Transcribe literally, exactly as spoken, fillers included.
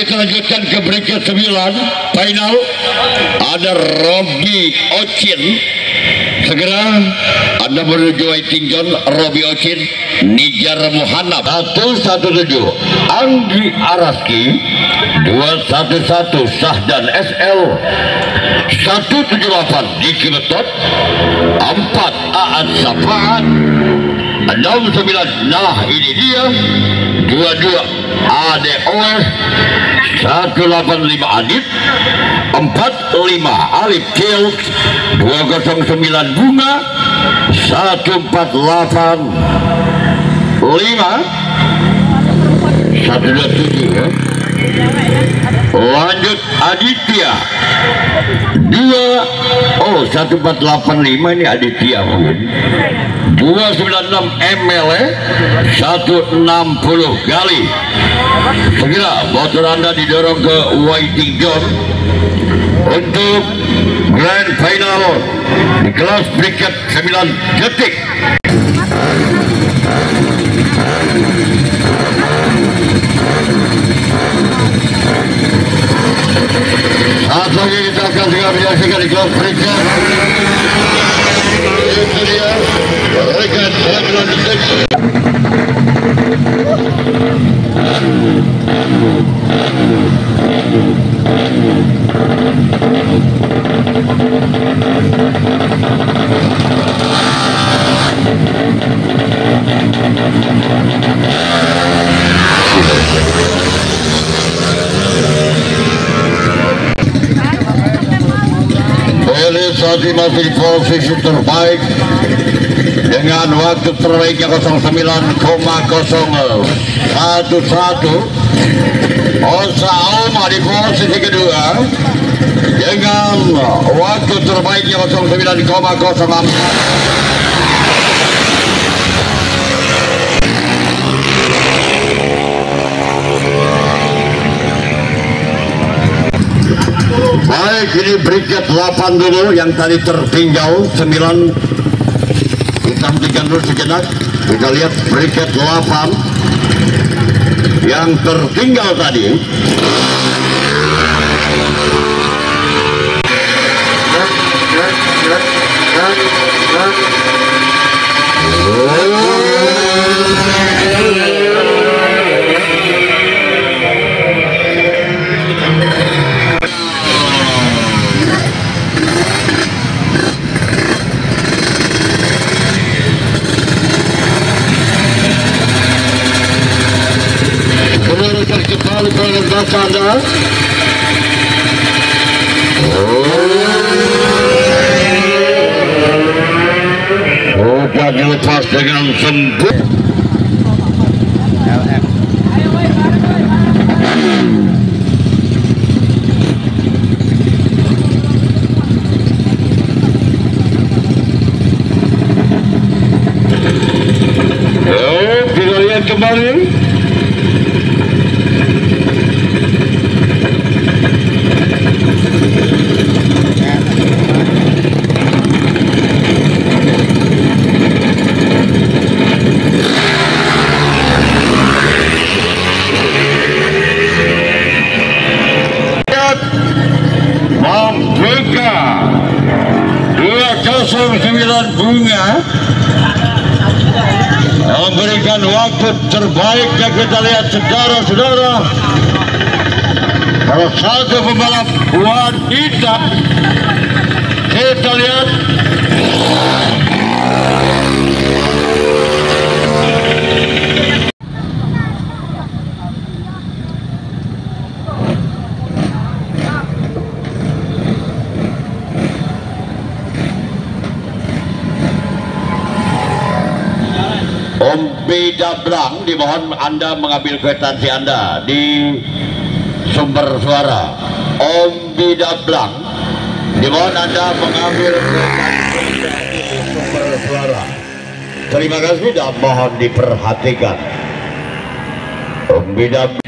kita lanjutkan ke berikut sembilan final. Ada Robi Ocin. Segera Anda menuju waiting zone. Robi Ocin, Nijar Muhannab. Satu satu tujuh Anggi Araski. Dua satu satu Sahdan S L. Satu tujuh delapan Diki Betot. Empat Aat Safaat. Enam sembilan Nah ini dia. Dua dua A D O S. Satu delapan lima Adit. Empat lima Alif Kils. Dua nol sembilan Bunga. Satu empat delapan lima satu dua tujuh ya. Lanjut Aditya. Dua oh satu empat delapan lima ini Aditya mungkin. Dua sembilan enam M L E. Satu enam puluh Gali. Segera motor Anda didorong ke waiting zone untuk grand final di kelas bracket sembilan detik. Saat lagi kita akan segera menyaksikan di kelas bracket. Itu dia bracket sembilan detik. Saat ini masih di posisi terbaik dengan waktu terbaiknya nol sembilan koma nol satu satu. Osa Alma di posisi kedua dengan waktu terbaiknya nol sembilan koma nol empat. Baik, ini bracket delapan dulu yang tadi tertinggal sembilan. Kita hentikan dulu sejenak. Kita lihat bracket delapan yang tertinggal tadi. Kembali ke lintas Anda. Oh, sudah dilepas dengan sempurna. Oh, kita lihat kembali. dua nol sembilan Bunga memberikan waktu terbaiknya. Kita lihat saudara-saudara, salah satu pembalap wanita. Kita lihat Om Beda Blang, dimohon Anda mengambil kwitansi Anda di sumber suara. Om Beda Blang, dimohon Anda mengambil kwitansi di sumber suara. Terima kasih dan mohon diperhatikan. Om Beda